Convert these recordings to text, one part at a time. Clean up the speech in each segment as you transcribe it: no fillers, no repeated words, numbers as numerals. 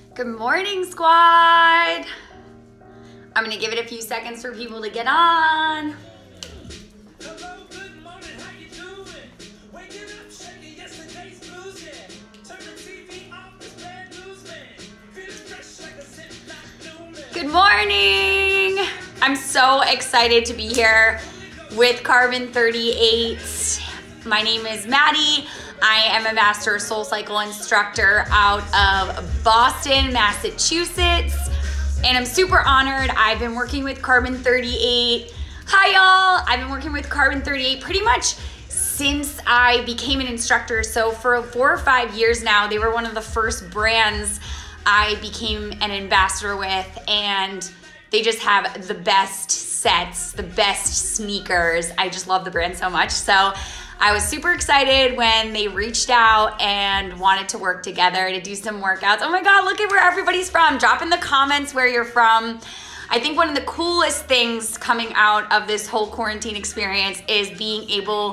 Good morning, squad. I'm gonna give it a few seconds for people to get on. Hello, good morning, how you doing? Waking up, shaking yesterday's blues, yeah. Turn the TV off, it's bad news, man. Feeling fresh like a Ziploc Newman. Good morning. I'm so excited to be here with Carbon 38. My name is Maddie. I am a Master SoulCycle instructor out of Boston, Massachusetts, and I'm super honored. I've been working with Carbon 38. Hi y'all, I've been working with Carbon 38 pretty much since I became an instructor. So for 4 or 5 years now, they were one of the first brands I became an ambassador with, and they just have the best sets, the best sneakers. I just love the brand so much. So I was super excited when they reached out and wanted to work together to do some workouts. Oh my God, look at where everybody's from. Drop in the comments where you're from. I think one of the coolest things coming out of this whole quarantine experience is being able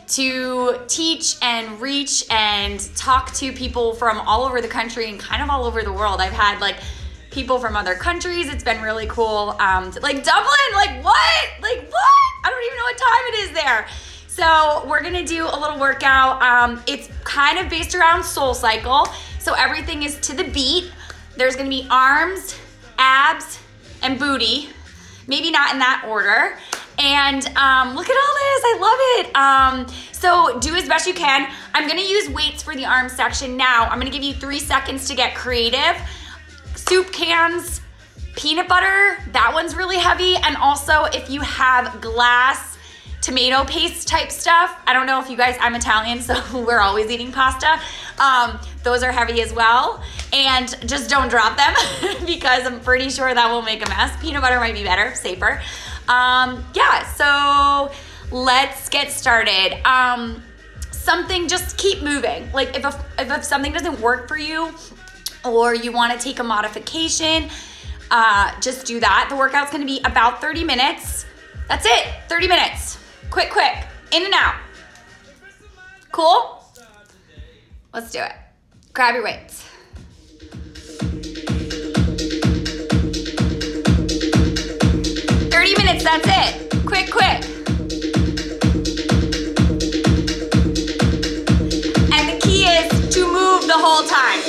to teach and reach and talk to people from all over the country and kind of all over the world. I've had like people from other countries. It's been really cool. Like Dublin, like what? Like what? I don't even know what time it is there. So we're gonna do a little workout. It's kind of based around SoulCycle. So everything is to the beat. There's gonna be arms, abs, and booty. Maybe not in that order. And look at all this, I love it. So do as best you can. I'm gonna use weights for the arm section now. I'm gonna give you 3 seconds to get creative. Soup cans, peanut butter, that one's really heavy. And also if you have glass, tomato paste type stuff. I don't know if you guys, I'm Italian, so we're always eating pasta. Those are heavy as well. And just don't drop them because I'm pretty sure that will make a mess. Peanut butter might be better, safer. Yeah, so let's get started. Something, just keep moving. Like if something doesn't work for you or you wanna take a modification, just do that. The workout's gonna be about 30 minutes. That's it, 30 minutes. Quick, in and out. Cool? Let's do it. Grab your weights. Minutes, that's it. Quick. And the key is to move the whole time.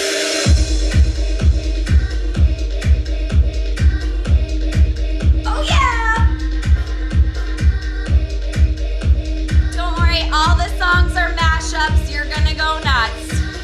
Oh yeah! Don't worry, all the songs are mashups. You're gonna go nuts.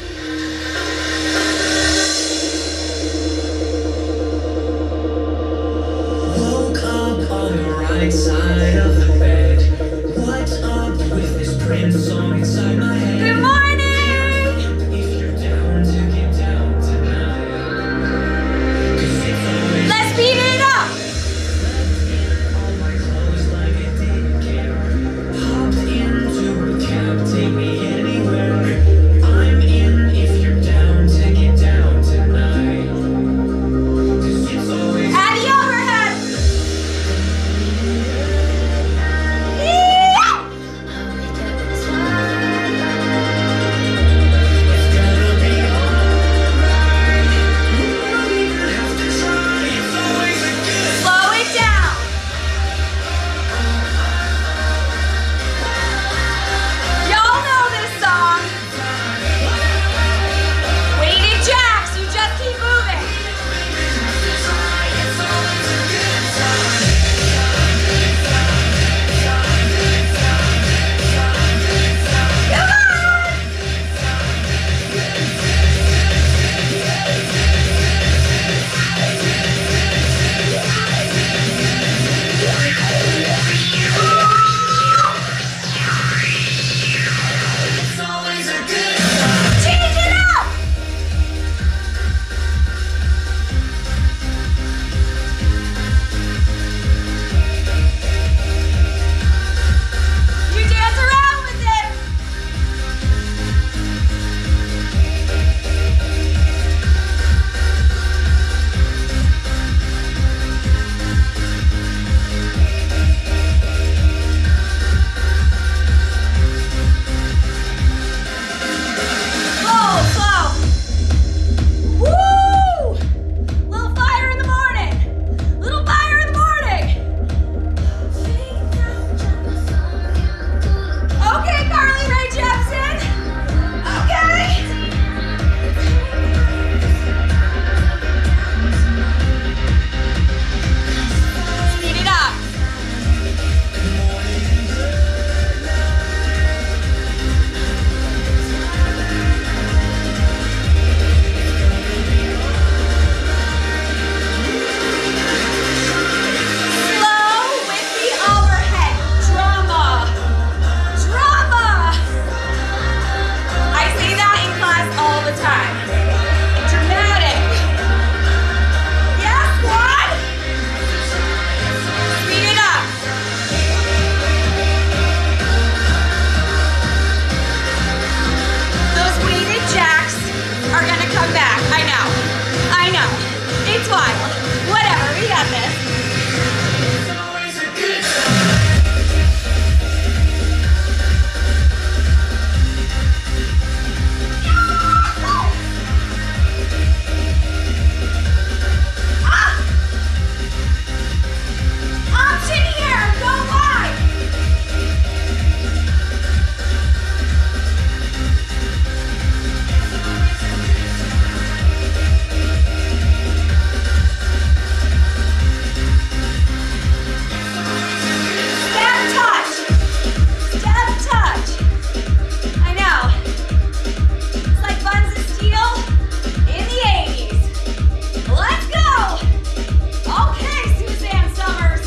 Side of the bed. What's up with this Prince song inside my head? Good morning! If you're down to get down tonight, 'cause it's Let's beat it up! all my clothes like it didn't care. Hop into a cab, take me anywhere. I'm back. I know. I know. It's wild. Whatever, we got this. It's always a good time. Option here, go wide. Step touch. Step touch. I know. It's like Buns of Steel in the 80s. Let's go. Okay, Suzanne Summers.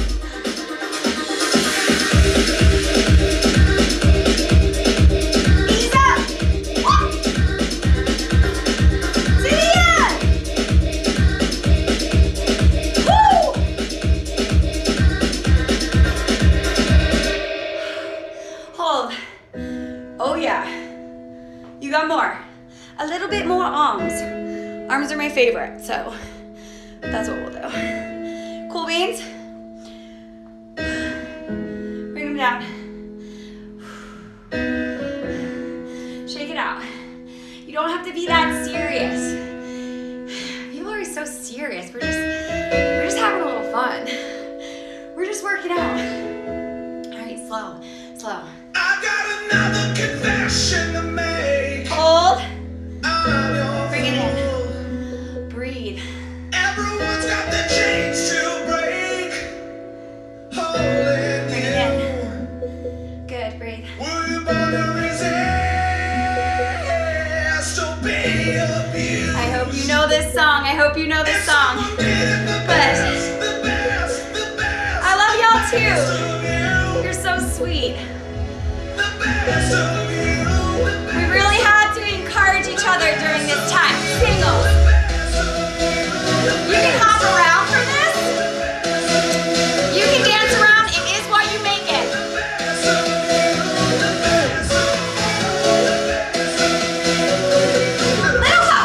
Ease up. Walk. To the end. Woo. Hold. Oh yeah. You got more. A little bit more arms. Arms are my favorite, so that's what we'll do. Cool beans. Bring them down. Shake it out. You don't have to be that serious. People are so serious. We're just having a little fun. We're just working out. All right, slow, slow. I've got another confession to make. Hold. I'm your Bring it fool. in. Breathe. Everyone's got the chains to break. Holding Bring it you. in. Good, breathe. Were you born to resist or be abused? I hope you know this song. I hope you know this song. Someone did it the best, the best, the best. I love y'all Best too. of you, You're so sweet. the best of you, the We best, really had to encourage each other during this time. Singles. best of you, the You can hop around for this. You can dance around. It is what you make it. best of you, the best of you, the best of Little hop.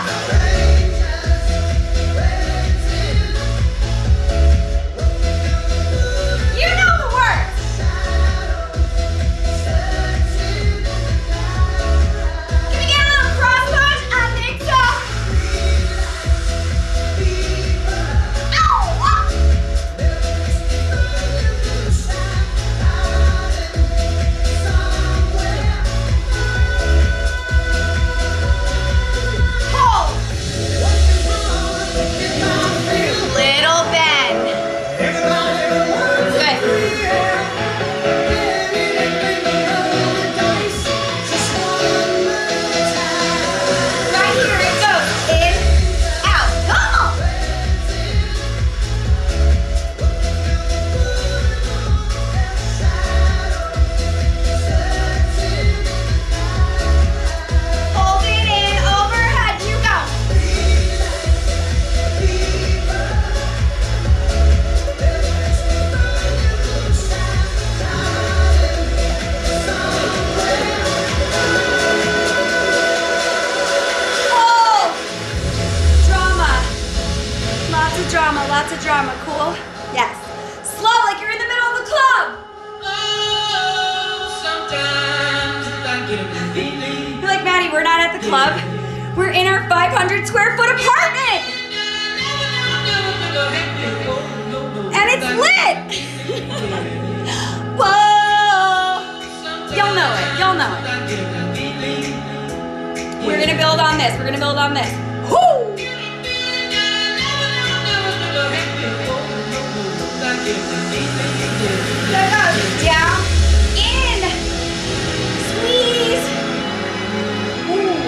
You know the words. Can we get a little cross punch? I think so. Ow! Hold. Little bend. Good. Right here it goes. In, out. Come on. Hold it in, overhead. You go. Oh, drama. Lots of drama. Cool? Yes. Slow, like you're in the middle of the club. Sometimes I get a feeling. You're like, Maddie, we're not at the club. We're in our 500 square foot apartment. And it's lit. Whoa. You'll know it. You'll know it. We're gonna build on this. We're gonna build on this. Whoo! There it goes. Down, in, squeeze. Ooh.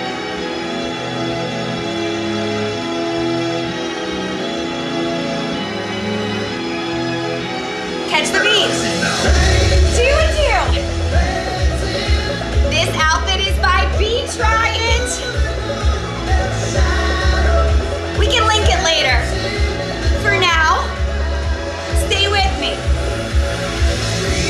Catch the beat. 2 and 2. This outfit is by Beach Riot. We can link it later. For now, stay with me.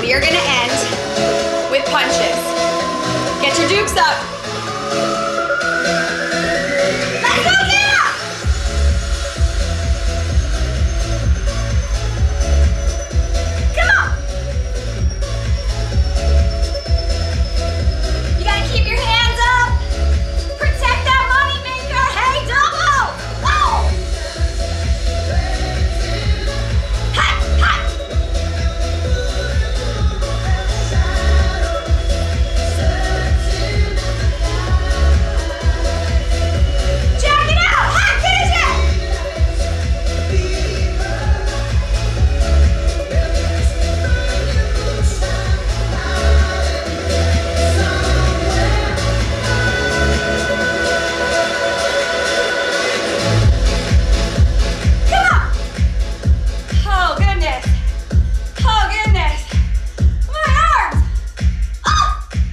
we are gonna end with punches. Get your dukes up. Let's go, Kayla! Come on. You gotta keep your hands up. Protect that money maker. Hey, double. Go. Hot, hot. Jack it out. Hot, finish it. Come on. Oh, goodness. Oh, goodness. My arms. Oh.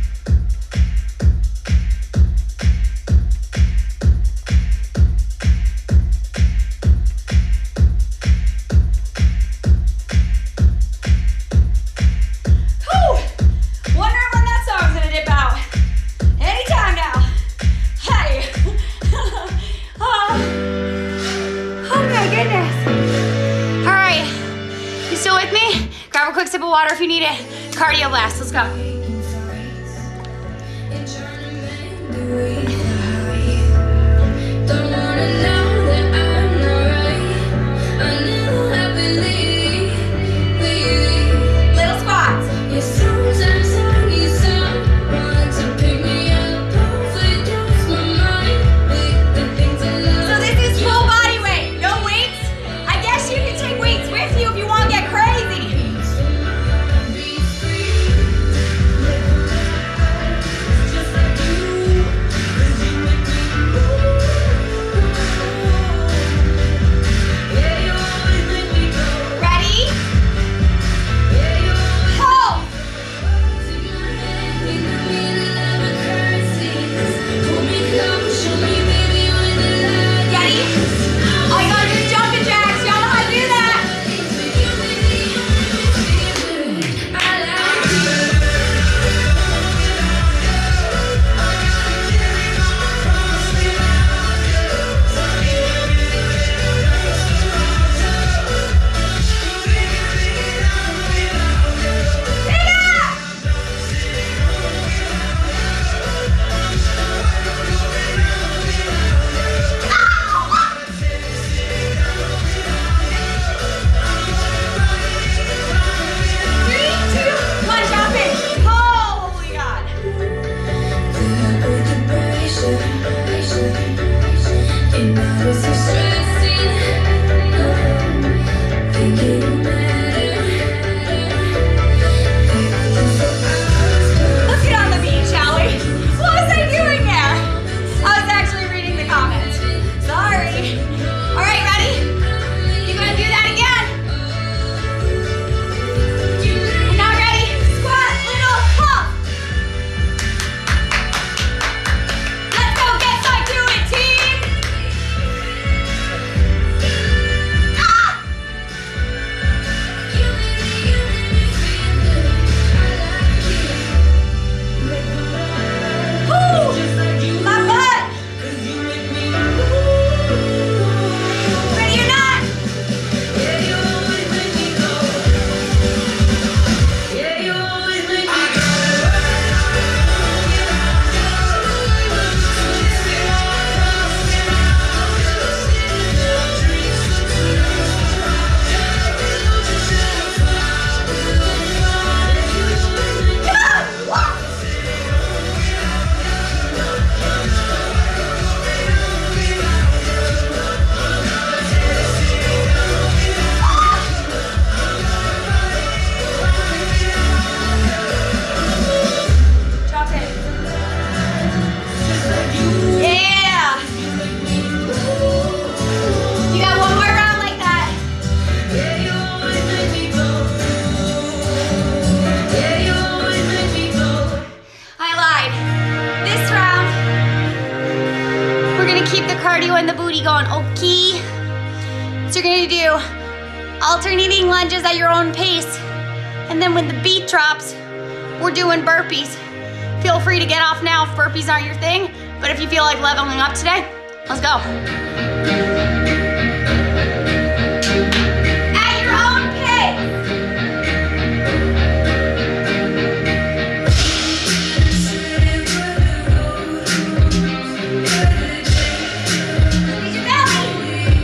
Whew. Wondering when that song's gonna dip out. Anytime now. Hey. Oh my goodness. All right. You still with me? Grab a quick sip of water if you need it. Cardio blast. Let's go. Don't wanna know that I'm not right. I know I believe. Little spots. Yeah, sometimes I need someone to pick me up, overdose my mind with the things I love. So this is full body weight. No weights. I guess you can take weights with you if you want to get crazy. Be free, just like you, 'cause you make me move. Yeah, you always make me go. Ready? Yeah, you always Hold. take my hand in the middle of a crisis. Hold me close, show me, baby, when the light Ready? All you gotta do is jumping jacks. Y'all know how to do that. I like you. Three, two, one, jump in. Holy God. Let's get on the beach, shall we? What was I doing there? I was actually reading the comments. Sorry. All right, ready? You gonna do that again? And now ready? Squat, little pump. Let's go get some, do it, team. Ah! Woo! My butt. Ready or not? Come on! Drop it. Yeah! You got one more round like that. I lied. This round, we're gonna keep the cardio and the booty going, okay? So you're gonna do alternating lunges at your own pace. And then when the beat drops, we're doing burpees. Feel free to get off now if burpees aren't your thing, but if you feel like leveling up today, let's go. At your own pace. Squeeze your belly.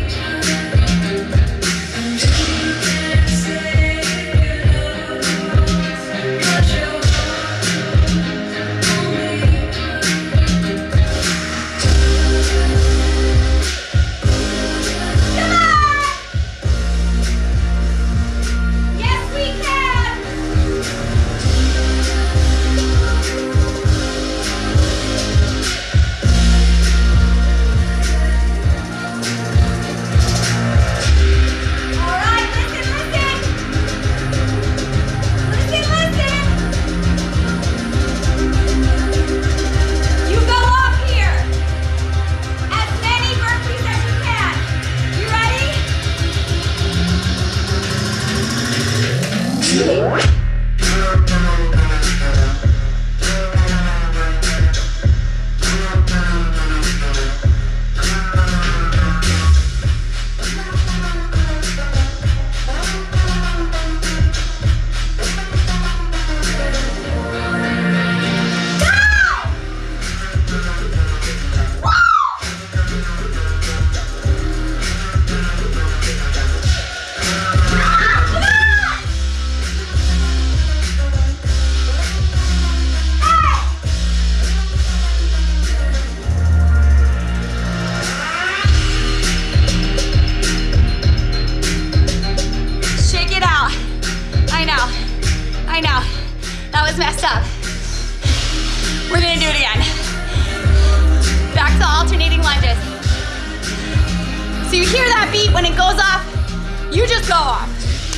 I know, that was messed up. We're gonna do it again. Back to alternating lunges. So you hear that beat when it goes off, you just go off.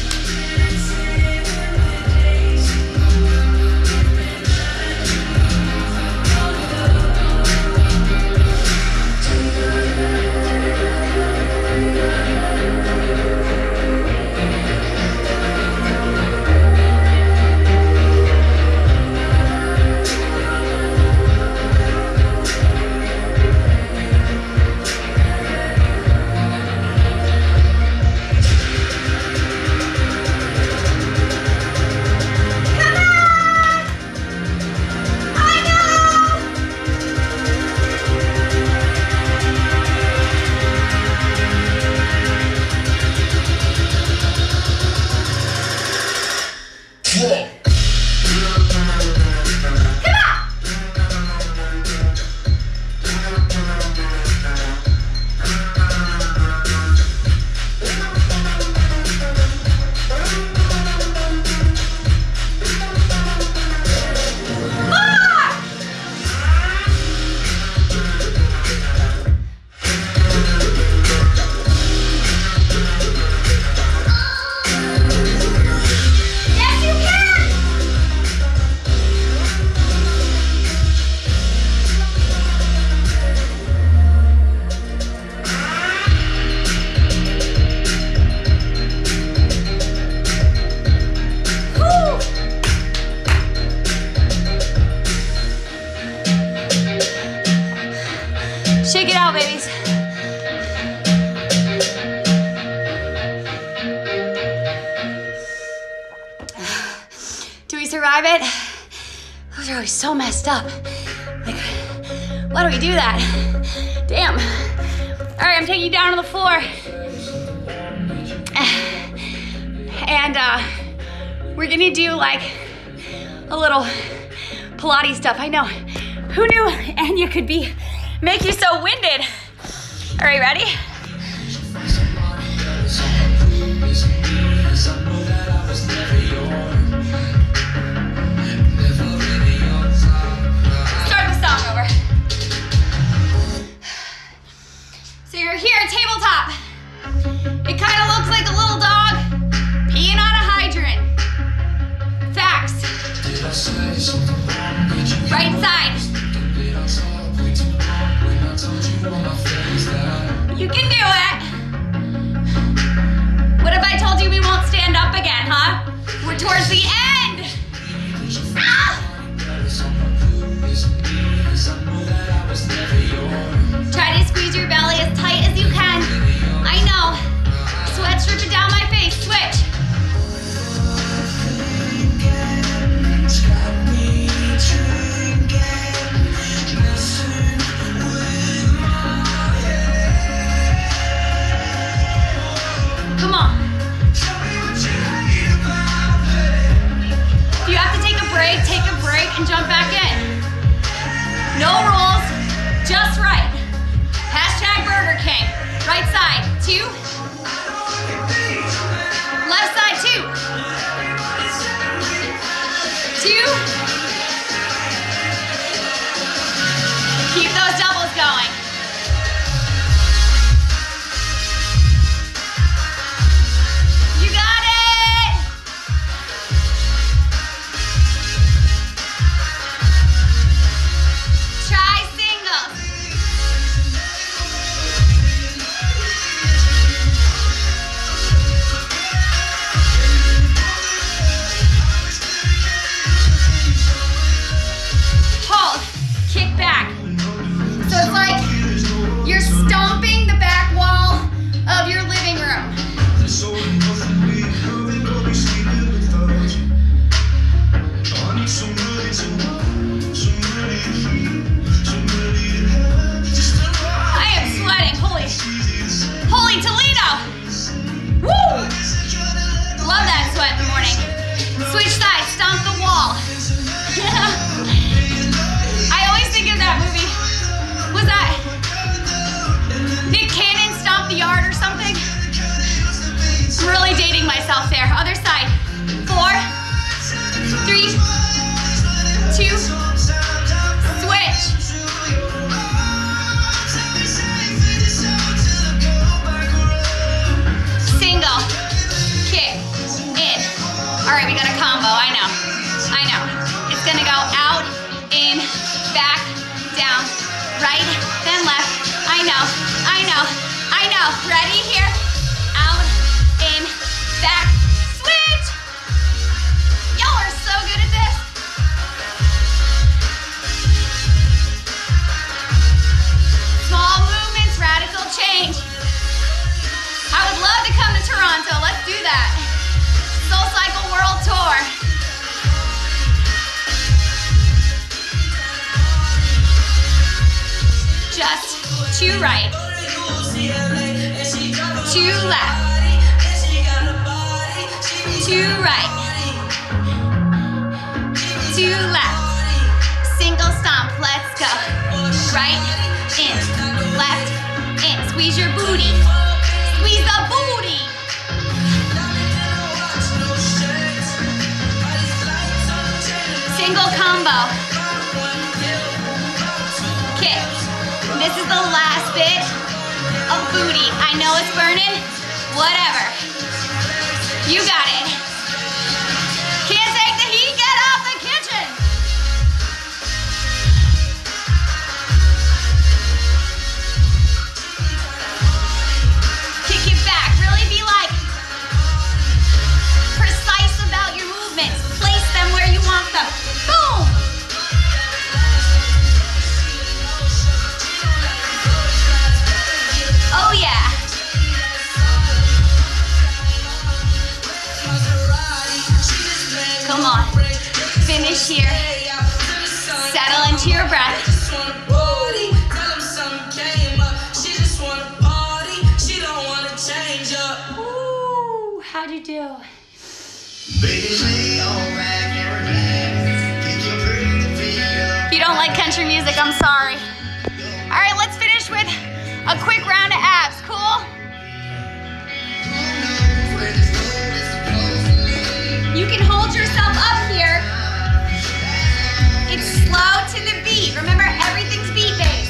Shake it out, babies. Do we survive it? Those are always so messed up. Like, why do we do that? Damn. All right, I'm taking you down to the floor. And we're gonna do like a little Pilates stuff. I know. Who knew Anya could make you so winded? All right, ready? Start the song over. So you're here at tabletop. It kind of looks like a little dog peeing on a hydrant. Facts. Right side. You can do it. What if I told you we won't stand up again, huh? We're towards the end. Ah! Try to squeeze your belly as tight as you can. I know. Sweat's dripping down my face. Switch. Come on. If you have to take a break and jump back in. No rules, just right. Hashtag Burger King. Right side, 2. Left side, 2. 2. Keep those doubles going. You got it. Try singles. Hold, kick back. So it's like you're stomping the back wall of your living room. I am sweating, holy Toledo. Woo! Love that sweat in the morning. Switch sides, stomp the wall. I always think of that movie. Was that Nick Cannon Stomp the Yard or something? I'm really dating myself there. Other side. 4, 3, 2, switch. Single, kick, in. All right, we got a combo, I know. It's gonna go out, in, back, down, right, then left. I know. Ready here? Out, in, back, switch. Y'all are so good at this. Small movements, radical change. I would love to come to Toronto. Let's do that. Soul Cycle World Tour. Just 2 right, 2 left, 2 right, 2 left. Single stomp, let's go. Right, in, left, in. Squeeze your booty. Squeeze the booty. Single combo. Kick. This is the last bit of booty. I know it's burning. Whatever. You got it. Can't take the heat. Get off the kitchen. Kick it back. Really be like precise about your movements. Place them where you want them. Boom. Oh yeah. Come on. Finish here. Settle into your breath. Ooh, how'd you do? If you don't like country music, I'm sorry. All right, let's finish with a quick round of abs, cool? You can hold yourself up here. It's slow to the beat. Remember, everything's beat-based.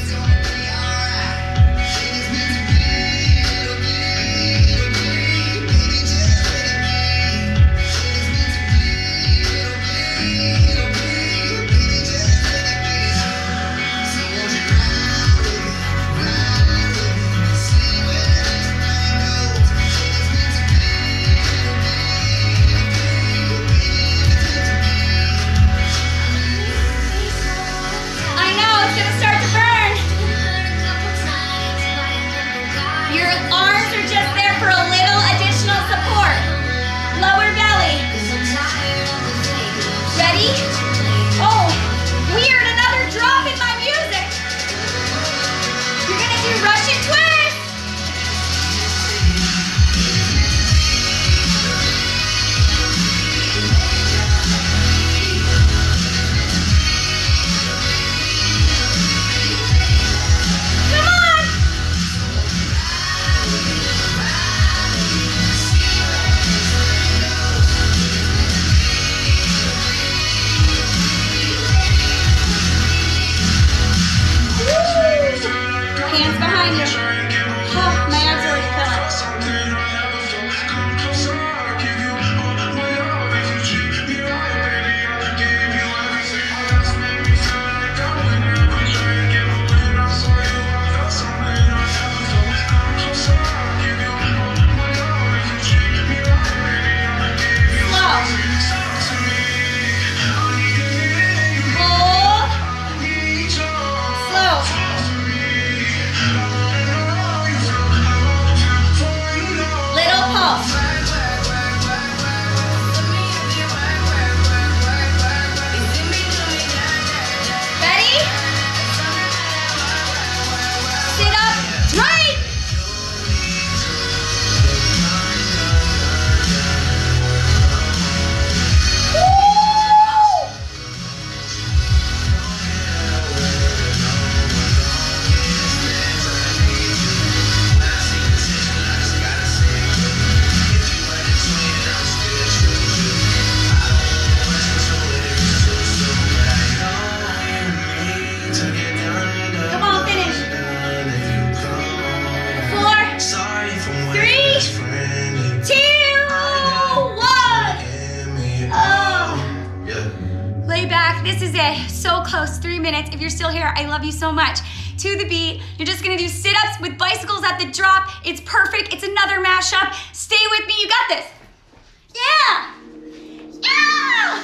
back. This is it. So close, 3 minutes. If you're still here, I love you so much. To the beat, you're just gonna do sit-ups with bicycles at the drop. It's perfect. It's another mashup. Stay with me. You got this. Yeah. Yeah.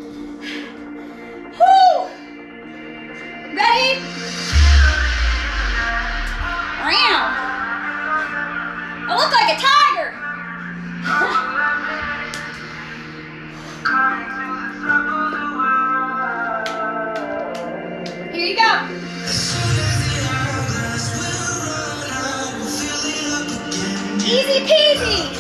Woo. Ready? Round. I look like a tiger. Here you go. Easy peasy.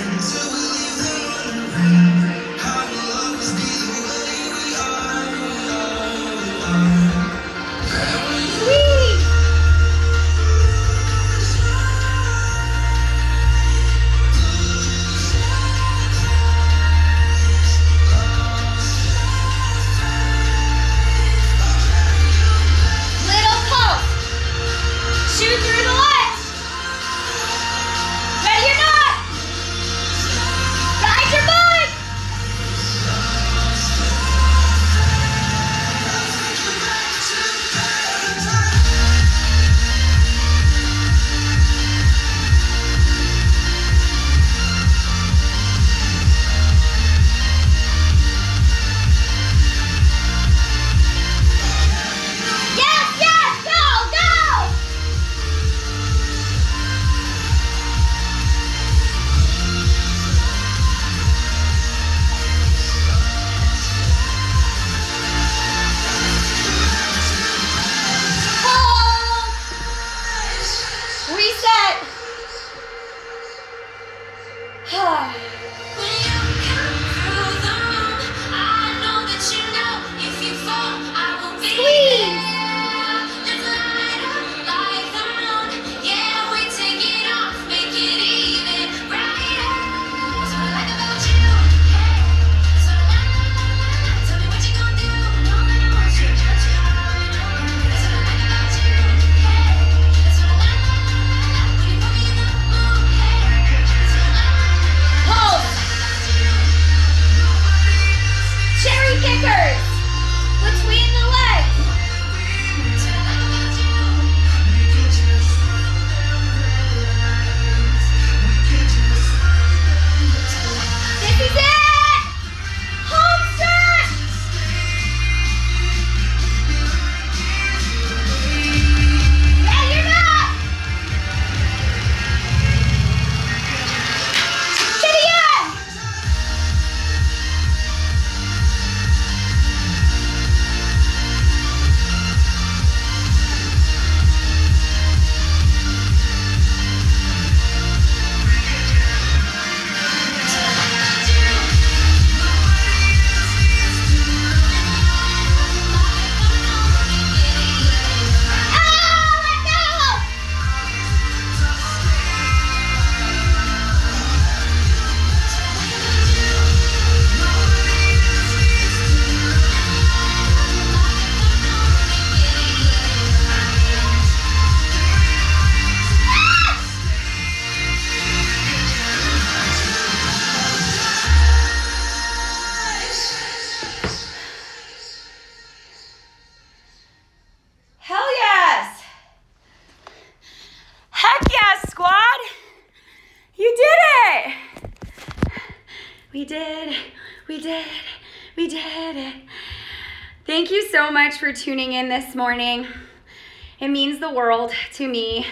Sweet. Little pulse. Shoot through the legs. Ready or not? Ride your bike. Yes, yes, go, go. Hold. Reset. When you come through the room, I know that you know if you fall, I will be Squeeze. there. Just light up like the moon. Yeah, we take it off, make it even brighter. That's what I like about you. Hey, that's what I like. Tell me what you gonna do. No, that's what I like about you. Hey, that's what I like. When you put me in the mood. Hey, that's what I like. Hold. Cherry pickers. Between the legs. This is it. Home stretch. Ready or not? To the end. Ah, let go. Hell yes! Heck yes, squad! You did it! We did it. Thank you so much for tuning in this morning. It means the world to me.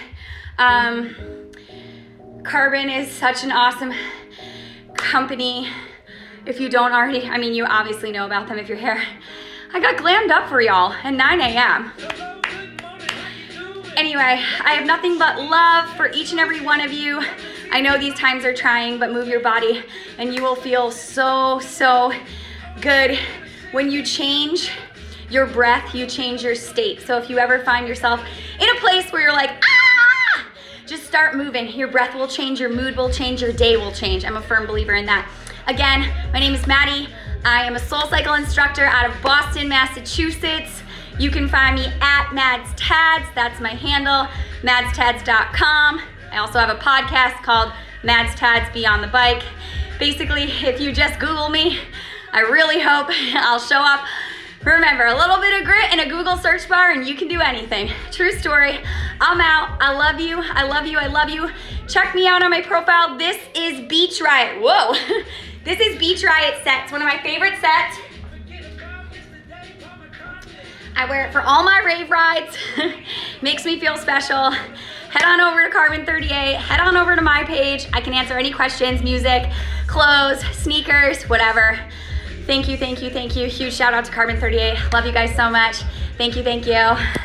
Carbon is such an awesome company. If you don't already, I mean, you obviously know about them if you're here. I got glammed up for y'all at 9 a.m. Anyway, I have nothing but love for each and every one of you. I know these times are trying, but move your body and you will feel so, so good. When you change your breath, you change your state. So if you ever find yourself in a place where you're like, ah, just start moving. Your breath will change, your mood will change, your day will change. I'm a firm believer in that. Again, my name is Maddie. I am a SoulCycle instructor out of Boston, Massachusetts. You can find me at Mads Tads. That's my handle, madstads.com. I also have a podcast called Mads Tads Be on the Bike. Basically, if you just Google me, I really hope I'll show up Remember, a little bit of grit in a Google search bar and you can do anything. True story. I'm out. I love you. I love you. I love you. Check me out on my profile. This is Beach Riot. Whoa. This is Beach Riot set. It's one of my favorite sets. I wear it for all my rave rides. Makes me feel special. Head on over to Carbon 38. Head on over to my page. I can answer any questions, music, clothes, sneakers, whatever. Thank you, thank you, thank you. Huge shout out to Carbon 38. Love you guys so much. Thank you, thank you.